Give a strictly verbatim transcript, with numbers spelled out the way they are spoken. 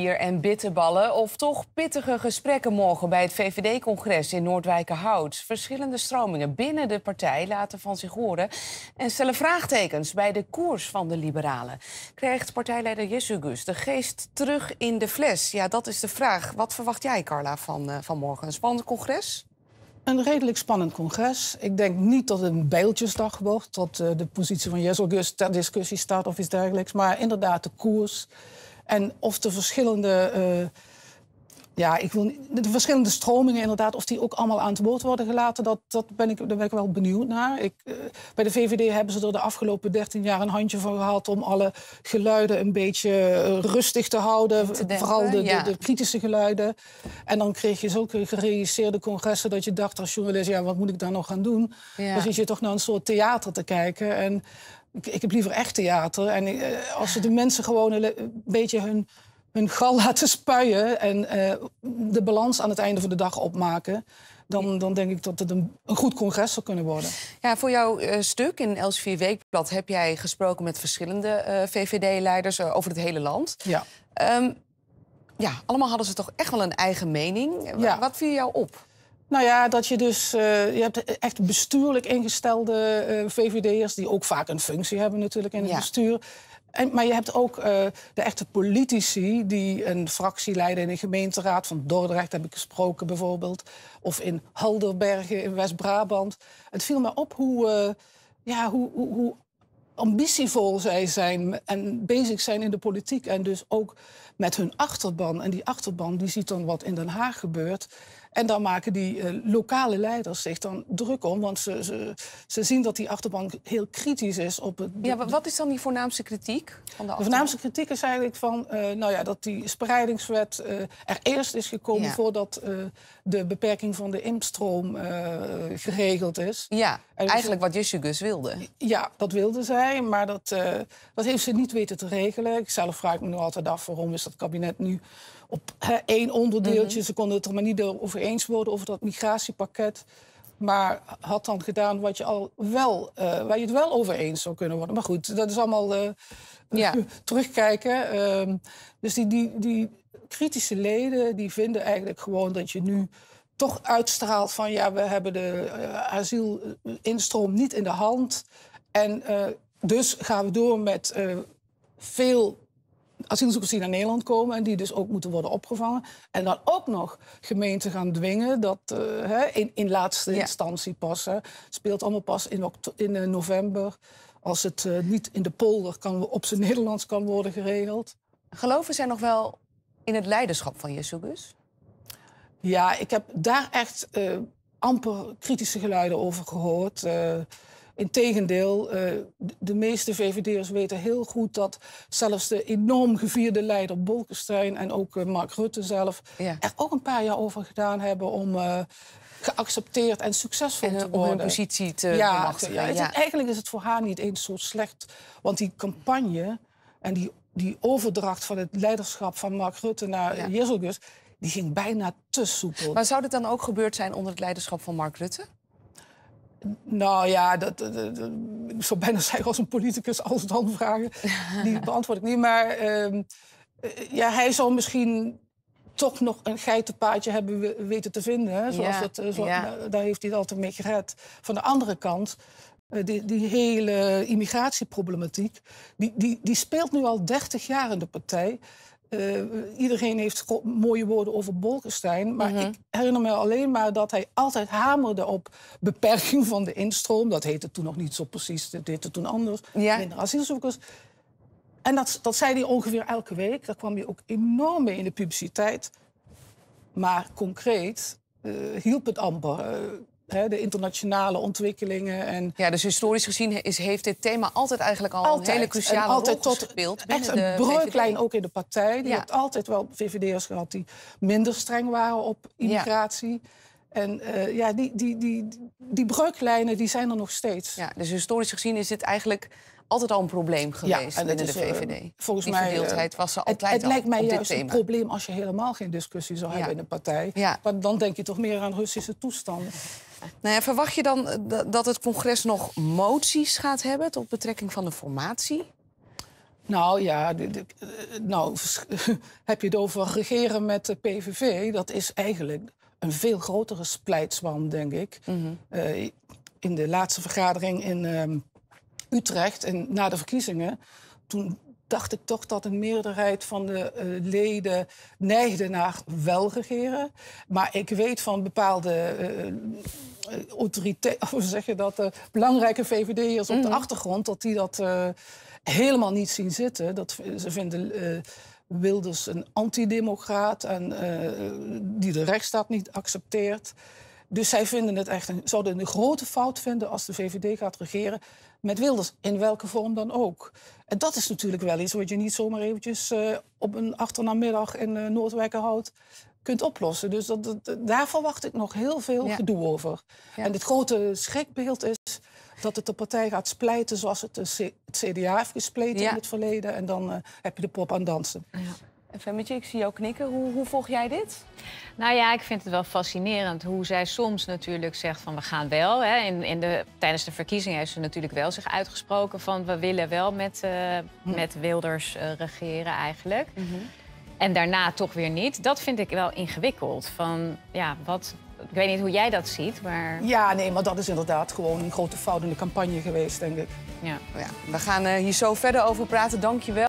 bier en bitterballen... of toch pittige gesprekken morgen bij het V V D-congres in Noordwijkerhout. Verschillende stromingen binnen de partij laten van zich horen... en stellen vraagtekens bij de koers van de liberalen. Krijgt partijleider Jessugus de geest terug in de fles? Ja, dat is de vraag. Wat verwacht jij, Carla, van, uh, van morgen? Een spannend congres? Een redelijk spannend congres. Ik denk niet dat het een bijltjesdag wordt... dat uh, de positie van Jessugus ter discussie staat of iets dergelijks. Maar inderdaad de koers. En of de verschillende... Uh, ja, ik wil niet, de verschillende stromingen inderdaad... of die ook allemaal aan het woord worden gelaten... dat, dat ben ik, daar ben ik wel benieuwd naar. Ik, uh, bij de V V D hebben ze er de afgelopen dertien jaar een handje van gehad... om alle geluiden een beetje uh, rustig te houden. Te dempen, vooral de, ja. de, de kritische geluiden. En dan kreeg je zulke geregisseerde congressen... dat je dacht als journalist, ja, wat moet ik daar nog gaan doen? Ja. Dan zit je toch naar een soort theater te kijken. En ik, ik heb liever echt theater. En uh, als ze de mensen gewoon een, een beetje hun... hun gal laten spuien en uh, de balans aan het einde van de dag opmaken... dan, dan denk ik dat het een, een goed congres zou kunnen worden. Ja, voor jouw uh, stuk in Elsevier Weekblad heb jij gesproken met verschillende uh, V V D-leiders uh, over het hele land. Ja. Um, ja, allemaal hadden ze toch echt wel een eigen mening. Ja. Wat viel jou op? Nou ja, dat je dus... Uh, je hebt echt bestuurlijk ingestelde uh, V V D'ers... die ook vaak een functie hebben natuurlijk in het ja. bestuur... En, maar je hebt ook uh, de echte politici die een fractie leiden in een gemeenteraad. Van Dordrecht heb ik gesproken bijvoorbeeld. Of in Helderbergen in West-Brabant. Het viel me op hoe, uh, ja, hoe, hoe, hoe ambitievol zij zijn en bezig zijn in de politiek. En dus ook met hun achterban. En die achterban die ziet dan wat in Den Haag gebeurt. En dan maken die uh, lokale leiders zich dan druk om. Want ze, ze, ze zien dat die achterban heel kritisch is op het... Ja, maar wat is dan die voornaamste kritiek van de achterban? De voornaamste kritiek is eigenlijk van, uh, nou ja, dat die spreidingswet uh, er eerst is gekomen... Ja. voordat uh, de beperking van de impstroom uh, geregeld is. Ja, dus eigenlijk wat Jessugus wilde. Ja, dat wilde zij, maar dat, uh, dat heeft ze niet weten te regelen. Ik zelf vraag me nu altijd af, waarom is dat kabinet nu... op hè, één onderdeeltje. Mm-hmm. Ze konden het er maar niet over eens worden over dat migratiepakket. Maar had dan gedaan wat je al wel, uh, waar je het wel over eens zou kunnen worden. Maar goed, dat is allemaal uh, ja. terugkijken. Uh, dus die, die, die kritische leden die vinden eigenlijk gewoon dat je nu toch uitstraalt van... ja, we hebben de uh, asielinstroom niet in de hand. En uh, dus gaan we door met uh, veel... asielzoekers die naar Nederland komen en die dus ook moeten worden opgevangen. En dan ook nog gemeenten gaan dwingen dat uh, hè, in, in laatste ja. instantie pas. Hè, speelt allemaal pas in, in uh, november. Als het uh, niet in de polder kan, op zijn Nederlands kan worden geregeld. Geloven zij nog wel in het leiderschap van Jessugus? Ja, ik heb daar echt uh, amper kritische geluiden over gehoord. Uh, Integendeel, uh, de meeste V V D'ers weten heel goed dat zelfs de enorm gevierde leider Bolkestein en ook uh, Mark Rutte zelf ja. er ook een paar jaar over gedaan hebben om uh, geaccepteerd en succesvol en, te om worden. Om hun positie te ja, bemachtigen. Ja, ja. het, eigenlijk is het voor haar niet eens zo slecht. Want die campagne en die, die overdracht van het leiderschap van Mark Rutte naar ja. Jessugus... die ging bijna te soepel. Maar zou dit dan ook gebeurd zijn onder het leiderschap van Mark Rutte? Nou ja, dat, dat, dat, ik zou bijna zeggen als een politicus als dan vragen. Die beantwoord ik niet. Maar uh, ja, hij zou misschien toch nog een geitenpaadje hebben weten te vinden. Hè? Zoals ja, het, zo, ja. Daar heeft hij het altijd mee gered. Van de andere kant, uh, die, die hele immigratieproblematiek... Die, die, die speelt nu al dertig jaar in de partij... Uh, iedereen heeft mooie woorden over Bolkestein. Maar mm-hmm. ik herinner me alleen maar dat hij altijd hamerde op beperking van de instroom. Dat heette toen nog niet zo precies, dat heette toen anders. Ja. Minder asielzoekers. En dat, dat zei hij ongeveer elke week. Daar kwam hij ook enorm mee in de publiciteit. Maar concreet uh, hielp het amper. Uh, He, de internationale ontwikkelingen. En ja, dus historisch gezien is, heeft dit thema altijd eigenlijk al altijd, een hele cruciale altijd rol tot gespeeld. Echt een breuklijn ook in de partij. Die ja. heeft altijd wel V V D'ers gehad die minder streng waren op immigratie. Ja. En uh, ja, die, die, die, die breuklijnen die zijn er nog steeds. Ja, dus historisch gezien is dit eigenlijk altijd al een probleem geweest ja, binnen is, de V V D. Uh, volgens die mij, verdeeldheid was er altijd het, het al lijkt mij op juist dit een thema. probleem als je helemaal geen discussie zou ja. hebben in de partij. Ja. Maar dan denk je toch meer aan Russische toestanden. Nou ja, verwacht je dan dat het congres nog moties gaat hebben tot betrekking van de formatie? Nou ja, de, de, nou, heb je het over regeren met de P V V? Dat is eigenlijk een veel grotere splijtswam, denk ik. Mm-hmm. uh, in de laatste vergadering in uh, Utrecht, en na de verkiezingen, toen dacht ik toch dat een meerderheid van de uh, leden neigde naar wel regeren. Maar ik weet van bepaalde uh, autoriteiten, hoe zeg je dat, uh, belangrijke V V D'ers mm-hmm. op de achtergrond, dat die dat uh, helemaal niet zien zitten. Dat, ze vinden uh, Wilders een antidemocraat en uh, die de rechtsstaat niet accepteert. Dus zij vinden het echt een, zouden een grote fout vinden als de V V D gaat regeren met Wilders, in welke vorm dan ook. En dat is natuurlijk wel iets wat je niet zomaar eventjes uh, op een achternaamiddag in uh, Noordwijkerhout kunt oplossen. Dus dat, dat, daar verwacht ik nog heel veel ja. gedoe over. Ja. En het grote schrikbeeld is dat het de partij gaat splijten zoals het de C D A heeft gespleten ja. in het verleden. En dan uh, heb je de pop aan dansen. Ja. Femmetje, ik zie jou knikken. Hoe, hoe volg jij dit? Nou ja, ik vind het wel fascinerend hoe zij soms natuurlijk zegt van we gaan wel. Hè. In, in de, tijdens de verkiezingen heeft ze natuurlijk wel zich uitgesproken van we willen wel met, uh, hm. met Wilders uh, regeren eigenlijk. Mm-hmm. En daarna toch weer niet. Dat vind ik wel ingewikkeld. Van, ja, wat, ik weet niet hoe jij dat ziet, maar... Ja, nee, maar dat is inderdaad gewoon een grote fout in de campagne geweest, denk ik. Ja. Ja, we gaan uh, hier zo verder over praten. Dank je wel.